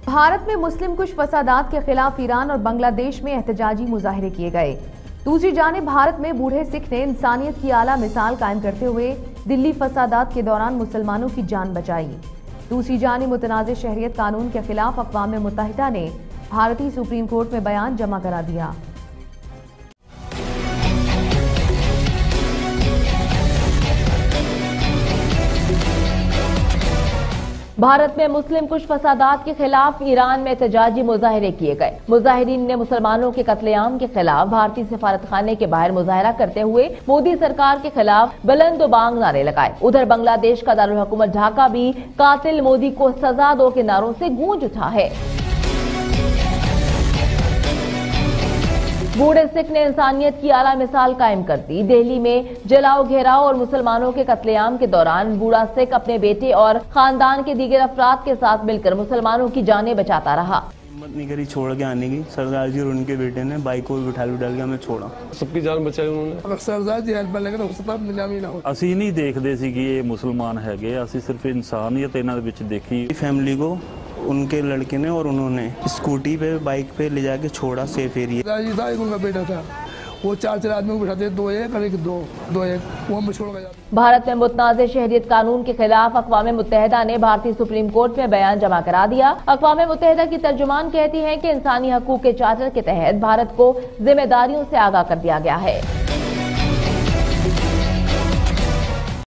भारत में मुस्लिम कुश फसादात के खिलाफ ईरान और बांग्लादेश में एहतजाजी मुजाहिरे किए गए। दूसरी जानिब भारत में बूढ़े सिख ने इंसानियत की आला मिसाल कायम करते हुए दिल्ली फसादात के दौरान मुसलमानों की जान बचाई। दूसरी जानिब मुतनाज़ शहरियत कानून के खिलाफ अक़वाम मुत्तहिदा ने भारतीय सुप्रीम कोर्ट में बयान जमा करा दिया। भारत में मुस्लिम कुश फसादात के खिलाफ ईरान में एहतजाजी मुजाहिरे किए गए। मुजाहिरीन ने मुसलमानों के कत्लेआम के खिलाफ भारतीय सफारतखाने के बाहर मुजाहरा करते हुए मोदी सरकार के खिलाफ बुलंद-ओ-बांग नारे लगाए। उधर बांग्लादेश का दारुल हुकूमत ढाका भी कातिल मोदी को सजा दो के नारों से गूंज उठा है। बूढ़े सिख ने इंसानियत की आला मिसाल कायम कर दी। दिल्ली में जलाओ घेराव और मुसलमानों के कत्लेआम के दौरान बूढ़ा सिख अपने बेटे और खानदान के दीगर अफराद के साथ मिलकर मुसलमानों की जानें बचाता रहा। हिम्मत नहीं करी छोड़ के आने की। सरदार जी और उनके बेटे ने बाइक को बिठाल के हमें छोड़ा, सबकी जान बचाई उन्होंने। सरदार जी हेल्प लगे तो सब नीलामी ना हो। ਅਸੀਂ नहीं देखते सी कि ये मुसलमान है, ਅਸੀਂ सिर्फ इंसानियत इन्हां दे विच देखी। फैमिली को उनके लड़के ने और उन्होंने स्कूटी पे बाइक पे ले जाके छोड़ा सेफ एरिया। सरदार जी था, एक उनका बेटा था, वो चार आदमी को बिठाते, दो एक वो हम छोड़ गए। भारत में मुतनाज़ शहरियत कानून के खिलाफ अक़वाम मुत्तहिदा ने भारतीय सुप्रीम कोर्ट में बयान जमा करा दिया। अक़वाम मुत्तहिदा की तर्जुमान कहती है कि इंसानी हकूक़ के चार्टर के तहत भारत को जिम्मेदारियों से आगाह कर दिया गया है।